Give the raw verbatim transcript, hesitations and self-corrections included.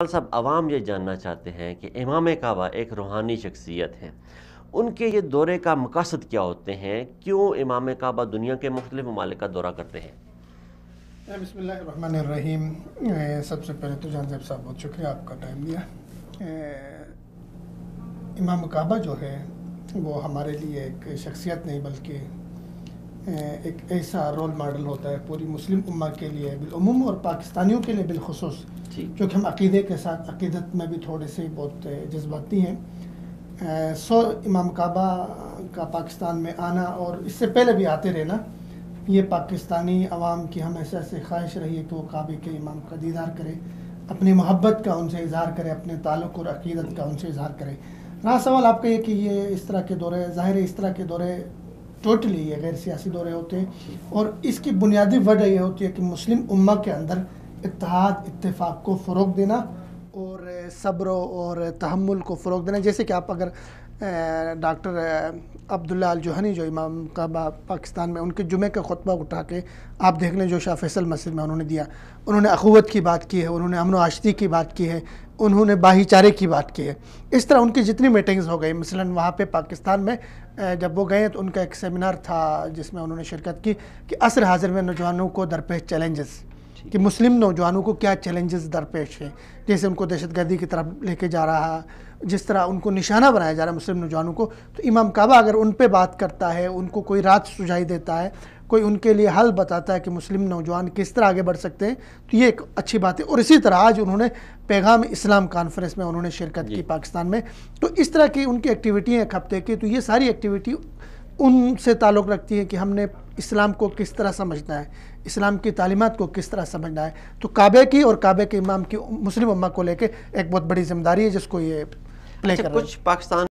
صاحب عوام یہ جاننا چاہتے ہیں کہ امام کعبہ ایک روحانی شخصیت ہیں، ان کے یہ دورے کا مقاصد کیا ہوتے ہیں؟ کیوں امام کعبہ دنیا کے مختلف ممالک کا دورہ کرتے ہیں؟ بسم اللہ الرحمن الرحیم۔ سب سے پہلے تو جان زیب صاحب بہت شکریہ، آپ کا ٹائم دیا۔ امام کعبہ جو ہے وہ ہمارے لیے ایک شخصیت نہیں بلکہ ایک ایسا رول ماڈل ہوتا ہے پوری مسلم امہ کے لیے بالعموم اور پاکستانیوں کے لیے بالخصوص، کیونکہ ہم عقیدے کے ساتھ عقیدت میں بھی تھوڑے سے بہت جذباتی ہیں۔ سو امام کعبہ کا پاکستان میں آنا اور اس سے پہلے بھی آتے رہنا، یہ پاکستانی عوام کی ہمیشہ سے خواہش رہی ہے کہ وہ کعبے کے امام کا دیدار کرے، اپنی محبت کا ان سے اظہار کرے، اپنے تعلق اور عقیدت کا ان سے اظہار کرے۔ رہا سوال آپ کا یہ کہ یہ اس طرح کے دورے، ظاہر ہے اس طرح کے دورے ٹوٹلی یہ غیر سیاسی دورے ہوتے ہیں، اور اس کی بنیادی وجہ یہ ہوتی ہے کہ مسلم امہ کے اندر اتحاد اتفاق کو فروغ دینا اور صبر اور تحمل کو فروغ دینا۔ جیسے کہ آپ اگر ڈاکٹر عبداللہ الجوہنی جو امام کعبہ پاکستان میں، ان کے جمعے کا خطبہ اٹھا کے آپ دیکھ لیں جو شاہ فیصل مسجد میں انہوں نے دیا، انہوں نے اخوت کی بات کی ہے، انہوں نے امن و آشتی کی بات کی ہے، انہوں نے بھائی چارے کی بات کی ہے۔ اس طرح ان کی جتنی میٹنگز ہو گئی، مثلا وہاں پہ پاکستان میں جب وہ گئے تو ان کا ایک سیمینار تھا جس میں انہوں نے شرکت کی کہ عصر حاضر میں نوجوانوں کو درپیش چیلنجز، کہ مسلم نوجوانوں کو کیا چیلنجز درپیش ہیں، جیسے ان کو دہشت گردی کی طرف لے کے جا رہا، جس طرح ان کو نشانہ بنایا جا رہا ہے مسلم نوجوانوں کو، تو امام کعبہ اگر ان پہ بات کرتا ہے، ان کو کوئی رات سجھائی دیتا ہے، کوئی ان کے لیے حل بتاتا ہے کہ مسلم نوجوان کس طرح آگے بڑھ سکتے ہیں، تو یہ ایک اچھی بات ہے۔ اور اسی طرح آج انہوں نے پیغام اسلام کانفرنس میں انہوں نے شرکت کی پاکستان میں، تو اس طرح کی ان کی ایکٹیویٹی ہیں ایک ہفتے کی، تو یہ ساری ایکٹیویٹی ان سے تعلق رکھتی ہے کہ ہم نے اسلام کو کس طرح سمجھنا ہے، اسلام کی تعلیمات کو کس طرح سمجھنا ہے۔ تو کعبے کی اور کعبے کے امام کی مسلم امہ کو لے کے ایک بہت بڑی ذمہ داری ہے جس کو یہ پلے کر رہے ہیں۔ کچھ پاکستان